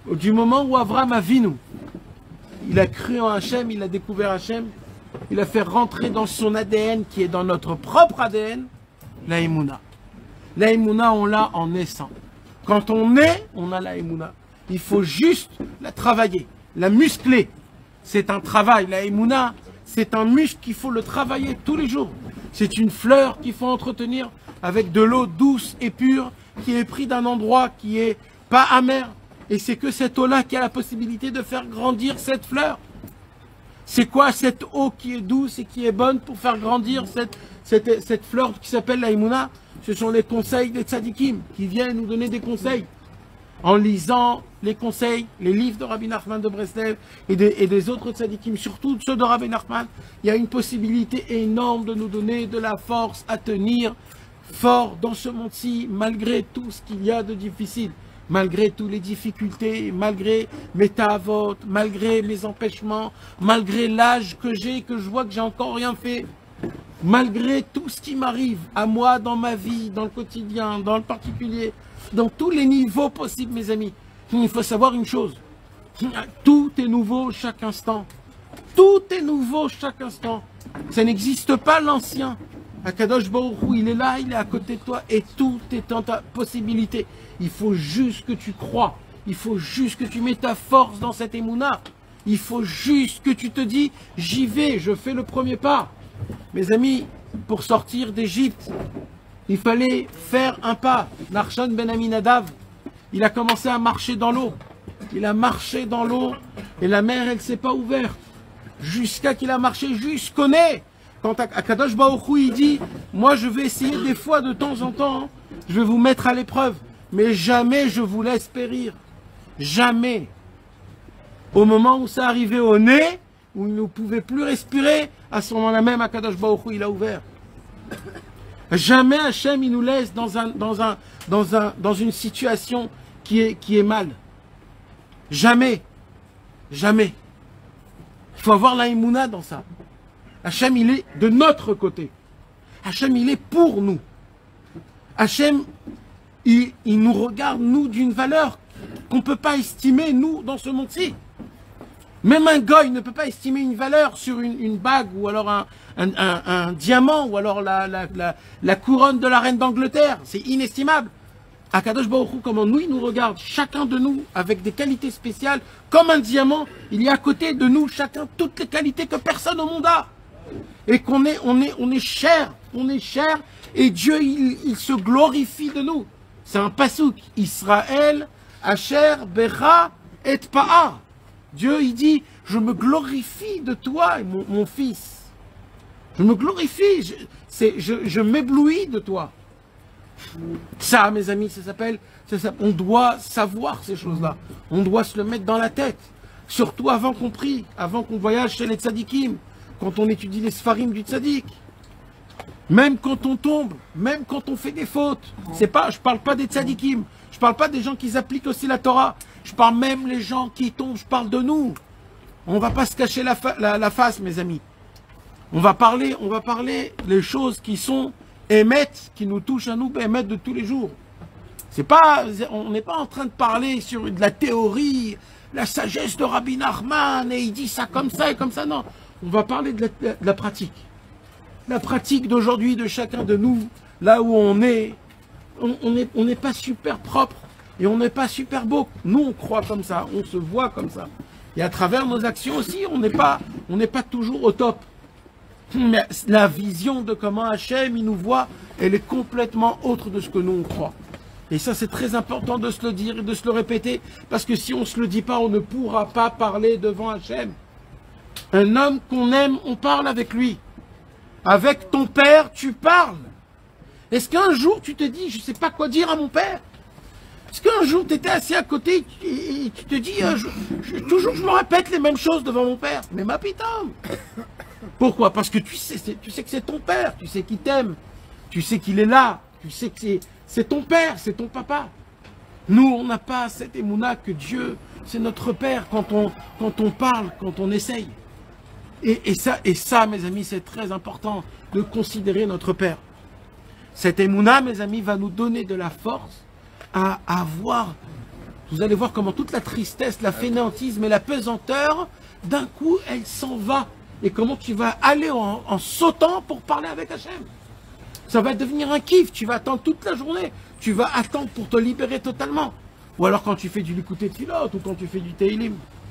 Du moment où Avraham Avinu, il a cru en Hachem, il a découvert Hachem, il a fait rentrer dans son ADN, qui est dans notre propre ADN, la Emouna. La Emouna, on l'a en naissant. Quand on est, on a la Emouna. Il faut juste la travailler, la muscler. C'est un travail. La Emouna, c'est un muscle qu'il faut le travailler tous les jours. C'est une fleur qu'il faut entretenir avec de l'eau douce et pure qui est prise d'un endroit qui est pas amer. Et c'est que cette eau-là qui a la possibilité de faire grandir cette fleur. C'est quoi cette eau qui est douce et qui est bonne pour faire grandir cette fleur qui s'appelle la Emouna? Ce sont les conseils des tzadikim qui viennent nous donner des conseils. En lisant les conseils, les livres de Rabbi Nachman de Breslev et des autres tzadikim, surtout ceux de Rabbi Nachman, il y a une possibilité énorme de nous donner de la force à tenir fort dans ce monde-ci, malgré tout ce qu'il y a de difficile. Malgré toutes les difficultés, malgré mes ta'avot, malgré mes empêchements, malgré l'âge que j'ai, que je vois que j'ai encore rien fait, malgré tout ce qui m'arrive à moi dans ma vie, dans le quotidien, dans le particulier, dans tous les niveaux possibles, mes amis, il faut savoir une chose, tout est nouveau chaque instant. Tout est nouveau chaque instant. Ça n'existe pas l'ancien. Akadosh Baruch Hu, il est là, il est à côté de toi et tout est en ta possibilité. Il faut juste que tu crois. Il faut juste que tu mets ta force dans cette émouna. Il faut juste que tu te dis, j'y vais, je fais le premier pas. Mes amis, pour sortir d'Égypte, il fallait faire un pas. Narshan ben Aminadav, il a commencé à marcher dans l'eau. Il a marché dans l'eau et la mer, elle ne s'est pas ouverte. Jusqu'à qu'il a marché jusqu'au nez. Quand Akadosh Baruch Hu, il dit, moi je vais essayer des fois de temps en temps, je vais vous mettre à l'épreuve, mais jamais je vous laisse périr. Jamais. Au moment où ça arrivait au nez, où il ne pouvait plus respirer, à ce moment-là même, Akadosh Baruch Hu, il a ouvert. Jamais Hachem, il nous laisse dans une situation qui est mal. Jamais. Jamais. Il faut avoir la Emouna dans ça. Hachem, il est de notre côté. Hachem, il est pour nous. Hachem, il nous regarde, nous, d'une valeur qu'on ne peut pas estimer, nous, dans ce monde-ci. Même un goy ne peut pas estimer une valeur sur une bague, ou alors un diamant, ou alors la couronne de la reine d'Angleterre. C'est inestimable. Akadosh Baruch Hu, comment nous, il nous regarde, chacun de nous, avec des qualités spéciales, comme un diamant, il y a à côté de nous, chacun, toutes les qualités que personne au monde a. Et on est cher, et Dieu, il se glorifie de nous. C'est un pasouk, Israël, Asher, Bera, et Pa'a. Dieu, il dit, je me glorifie de toi, mon fils. Je me glorifie, je m'éblouis de toi. Ça, mes amis, ça s'appelle, on doit savoir ces choses-là. On doit se le mettre dans la tête. Surtout avant qu'on prie, avant qu'on voyage chez les tzadikim, quand on étudie les sfarim du tzadik. Même quand on tombe, même quand on fait des fautes. Je parle pas des tzadikim, je parle pas des gens qui appliquent aussi la Torah. Je parle même les gens qui tombent, je parle de nous. On va pas se cacher la face, mes amis. On va parler les choses qui sont émettent, qui nous touchent à nous, émettent de tous les jours. On n'est pas en train de parler sur de la théorie, la sagesse de Rabbi Nachman, et il dit ça comme ça et comme ça, non. On va parler de la pratique. La pratique d'aujourd'hui de chacun de nous, là où on est, on n'est pas super propre et on n'est pas super beau. Nous, on croit comme ça, on se voit comme ça. Et à travers nos actions aussi, on n'est pas toujours au top. Mais la vision de comment Hachem, il nous voit, elle est complètement autre de ce que nous, on croit. Et ça, c'est très important de se le dire et de se le répéter, parce que si on ne se le dit pas, on ne pourra pas parler devant Hachem. Un homme qu'on aime, on parle avec lui. Avec ton père, tu parles. Est-ce qu'un jour, tu te dis, je ne sais pas quoi dire à mon père? Est-ce qu'un jour, tu étais assis à côté et tu te dis, toujours je me répète les mêmes choses devant mon père? Mais ma putain! Pourquoi? Parce que tu sais que c'est ton père, tu sais qu'il t'aime, tu sais qu'il est là, tu sais que c'est ton père, c'est ton papa. Nous, on n'a pas cette émouna que Dieu, c'est notre père quand on parle, quand on essaye. Et ça, mes amis, c'est très important de considérer notre père. Cette émouna, mes amis, va nous donner de la force à avoir Vous allez voir comment toute la tristesse, la fainéantisme et la pesanteur, d'un coup, elle s'en va. Et comment tu vas aller en sautant pour parler avec Hachem. Ça va devenir un kiff, tu vas attendre toute la journée. Tu vas attendre pour te libérer totalement. Ou alors quand tu fais du Likutei Tfilot ou quand tu fais du Teilim.